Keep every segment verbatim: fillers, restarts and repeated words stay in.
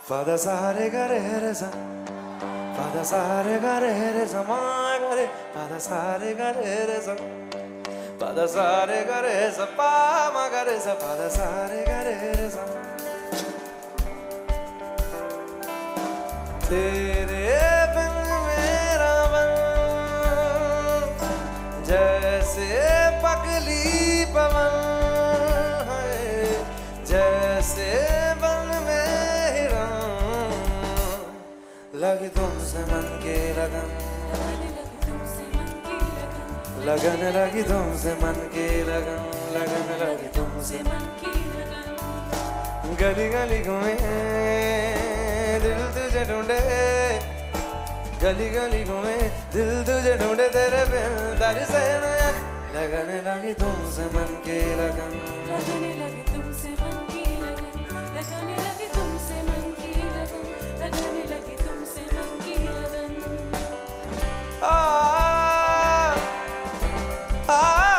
fa da sa re ga re re sa, fa da sa re ga re re sa ma ga re, fa da sa re ga re re sa, fa da sa re ga re sa pa ma ga re sa, fa da sa re ga re re sa. तेरे बिन मेरा मन जैसे पगली पवन है, जैसे बन में हिरण लगी तुमसे मन की लगन, लगन लगी तुमसे मन की लगन, लगन लगी तुमसे मन की लगन। गली गली घूमे दिल तुझे ढूंढे, गली गली घूमे दिल तुझे ढूंढे, तेरे बिन दर से नया लगन लगी तुमसे मन की लगन, लगन लगी तुमसे मन की लगन, लगन लगी तुमसे मन की लगन, लगन लगी तुमसे मन की लगन। आ आ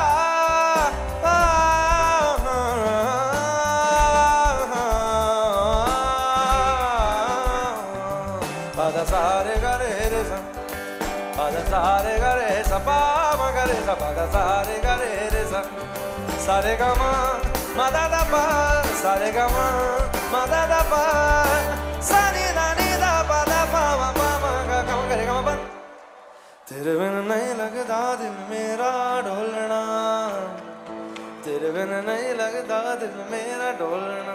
Pada sa re ga re re sa, pada sa re ga re sa pa ma ga re sa, pada sa re ga re re sa, sa re ga ma ma da da pa, sa re ga ma ma da da pa, sa ni da ni da pa da pa ma pa ma ga ga ma ga re ga ma pa. तेरे बिन नहीं लगता दिल मेरा ढोलना, तेरे बिन नहीं लगता दिल मेरा ढोलना,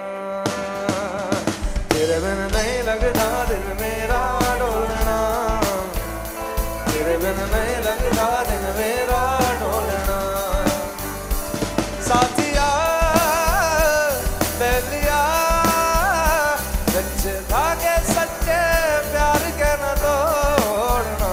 तेरे बिन नहीं लगता दिल मेरा ढोलना, तेरे बिन नहीं लगता दिल मेरा ढोलना। साथिया बेलिया सच्चे धागे सच्चे प्यार के न तोड़ना,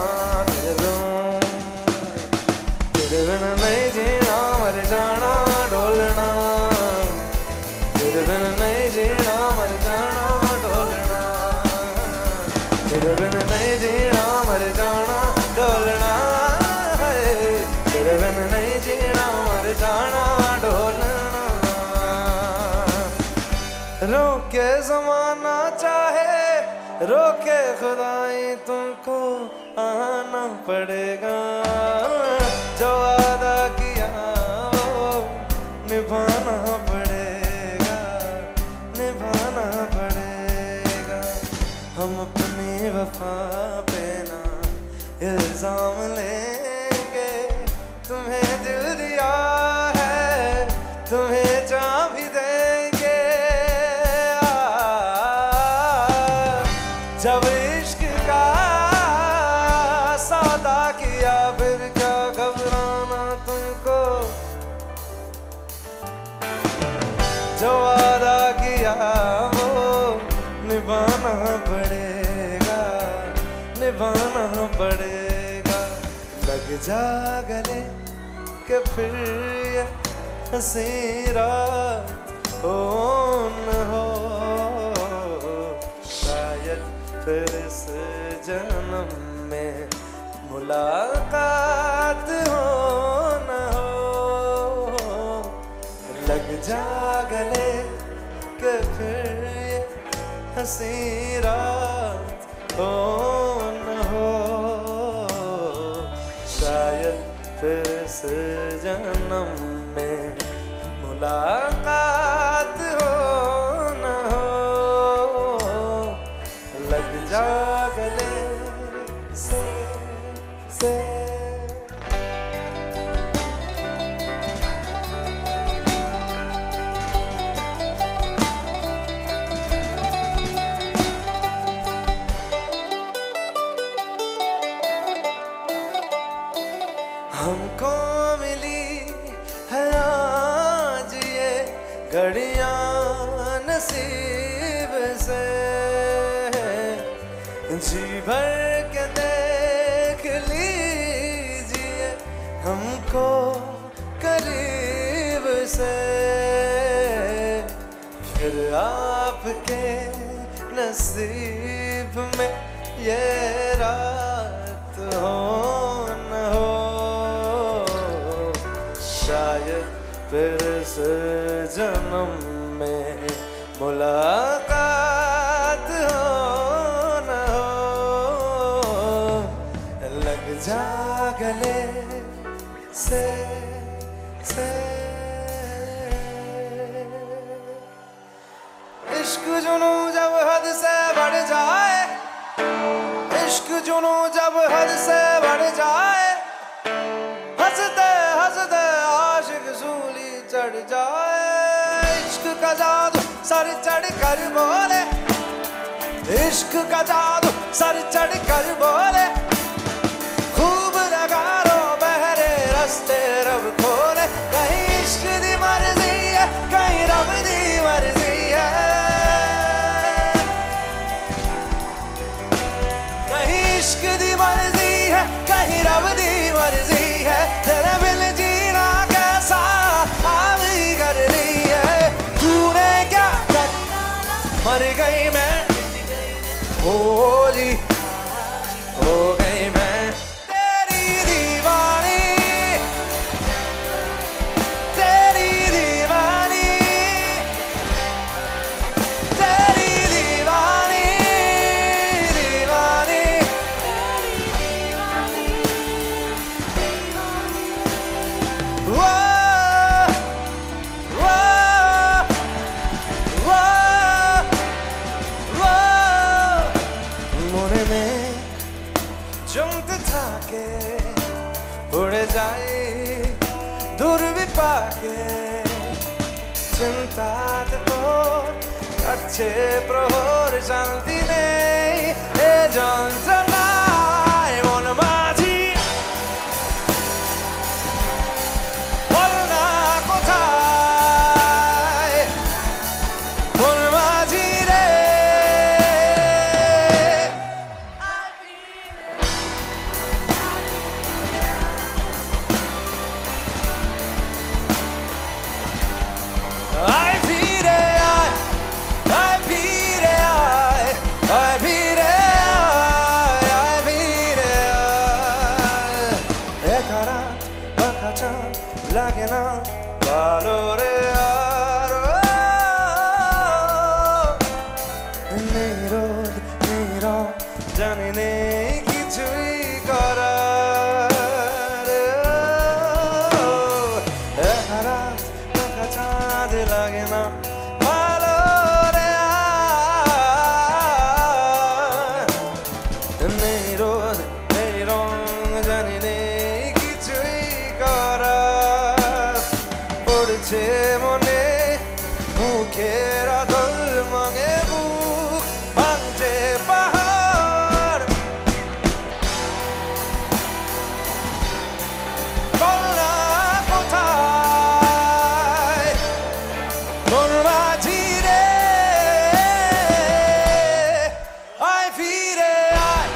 तेरे बिन नहीं जीना मर जाना ढोलना, तेरे बिन नहीं जीना मर जाना ढोलना, तेरे बिन नहीं जीना मर जाना ढोलना, तेरे बिन नहीं जीना मर जाना ढोलना। रोके ज़माना चाहे रोके खुदाई तुमको आना पड़ेगा, जो वादा किया वो निभाना पड़ेगा, निभाना पड़ेगा। हम अपनी वफा पे ना इल्जाम लेंगे, तुम्हें दिल दिया है तुम्हें चाह भी देंगे, जब इश्क का सौदा किया फिर क्या घबराना तुमको, जो वादा किया वो निभाना पड़ेगा, निभाना पड़ेगा। लग जा गले के फिर ये हंसी रात हो न हो, शायद फिर इस जन्म में मुलाकात हो न हो। लग जा गले के फिर ये हंसी रात हो न हो, शायद फिर इस जन्म में मुलाकात हो न हो। लग जा गले से से हमको मिली है आज ये घड़ियां नसीब से, जी भर के देख लीजिए हमको करीब से, फिर आपके नसीब में ये रात हो न हो, शायद फिर इस जन्म में मुलाकात हो जुनू जब हद से बढ़ जाए, हंसते हंसते आशिक सूली चढ़ जाए। इश्क का जादू सर चढ़ कर बोले, इश्क का जादू सर चढ़ कर बोले, खूब लगा रो बहरे रस्ते रब खोले। कहीं इश्क दी मर्जी है, कहीं रब दी मर्जी है, कहीं इश्क दी मर्जी है, कहीं रब दी मर्जी है। तेरे बिन जीना कैसा आवी कर रही है, तूने क्या कर मर गई मैं, हो जी हो गई मैं तेरी दीवानी, तेरी दीवानी, तेरी दीवानी, दीवानी। वो वो वो वो मोरे में चुमत था के उड़ जाए दूर भी पाके, चिंता तो अच्छे प्रहर शांति नहीं ए जंजना मन माझी बोलना कोथाय मन माझी रे। I feel it, I feel it, I feel it, I feel it. एक रात बका चाँद लगे ना बालों रे यारो, नहीं रोद नहीं रो जाने नहीं किचुई करा रे। एक रात बका चाँद लगे ना बालों रे यार, नहीं रोद नहीं रो जाने नहीं किचुई करा। পড়ছে মনে মুখেরা দল মঙে বুক ভাঙছে পাহাড়, বলনা কোথায় মন মাঝি রে। আয় ফিরে আয়,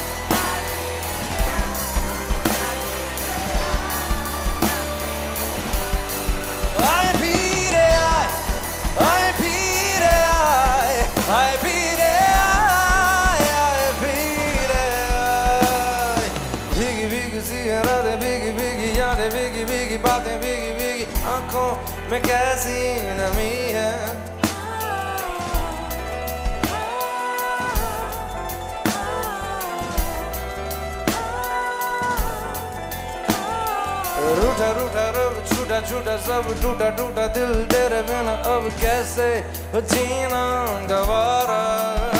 I feel it, I feel it, I feel it, I feel it. Biggie biggie cigarette, biggie biggie यादें, biggie biggie बातें, biggie biggie आँखों में कैसी नमी है। रूठा रूठा रब छूटा छूटा सब टूटा टूटा दिल तेरे बिना अब कैसे जीना गवारा।